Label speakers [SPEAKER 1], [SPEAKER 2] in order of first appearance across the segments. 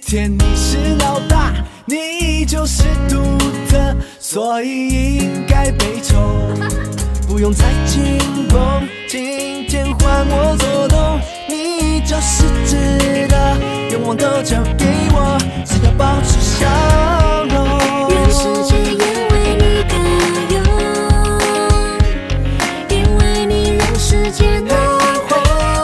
[SPEAKER 1] 天你是老大，你就是独特，所以应该被宠。不用再紧绷，今天换我做东，你就是值得，愿望都交给我，只要保持笑容。
[SPEAKER 2] 愿世界也为你歌咏，因为你让世界都红。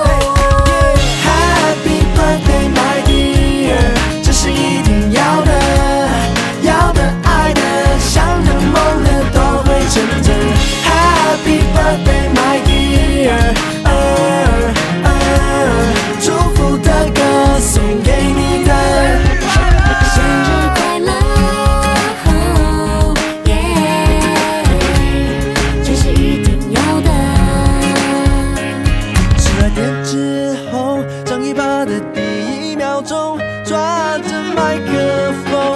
[SPEAKER 1] Happy birthday my dear， 这是一定要的，要的爱的，想的梦的都会成真。Happy birthday my dear， 祝福的歌送给你的。
[SPEAKER 2] 生日快乐，这是一定要的。
[SPEAKER 1] 12点之后，张一拔的第1秒钟，抓着麦克风。